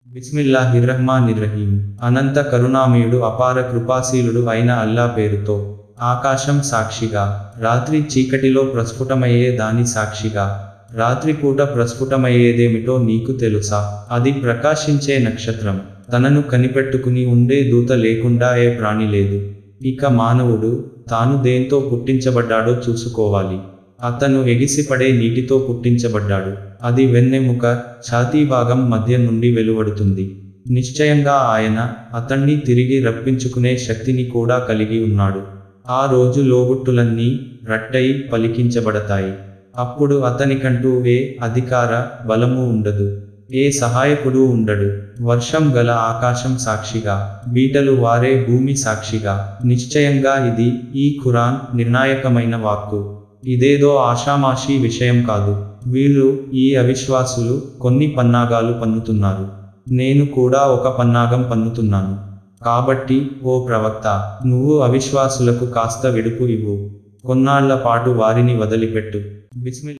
బిస్మిల్లాహిర్రహ్మానిర్రహీం. అనంత కరుణామయుడు అపార కృపాశీలుడు అయిన అల్లా పేరుతో. ఆకాశం సాక్షిగా, రాత్రి చీకటిలో ప్రస్ఫుటమయ్యే దాని సాక్షిగా. రాత్రిపూట ప్రస్ఫుటమయ్యేదేమిటో నీకు తెలుసా? అది ప్రకాశించే నక్షత్రం. తనను కనిపెట్టుకుని ఉండే దూత లేకుండా ఏ ప్రాణి లేదు. ఇక మానవుడు తాను దేంతో పుట్టించబడ్డాడో చూసుకోవాలి. అతను ఎగిసిపడే నీటితో పుట్టించబడ్డాడు. అది వెన్నెముక, ఛాతీభాగం మధ్య నుండి వెలువడుతుంది. నిశ్చయంగా ఆయన అతణ్ణి తిరిగి రప్పించుకునే శక్తిని కూడా కలిగి ఉన్నాడు. ఆ రోజు లోగుట్టులన్నీ రట్టయి పలికించబడతాయి. అప్పుడు అతనికంటూ ఏ అధికార బలము ఉండదు, ఏ సహాయకుడు ఉండడు. వర్షం గల ఆకాశం సాక్షిగా, బీటలు వారే భూమి సాక్షిగా. నిశ్చయంగా ఇది, ఈ ఖురాన్ నిర్ణాయకమైన వాక్కు. ఇదేదో ఆషామాషీ విషయం కాదు. వీళ్ళు, ఈ అవిశ్వాసులు కొన్ని పన్నాగాలు పన్నుతున్నారు. నేను కూడా ఒక పన్నాగం పన్నుతున్నాను. కాబట్టి ఓ ప్రవక్త, నువ్వు అవిశ్వాసులకు కాస్త విడుపు ఇవ్వు. కొన్నాళ్ల పాటు వారిని వదిలిపెట్టు. బిస్మిల్లా.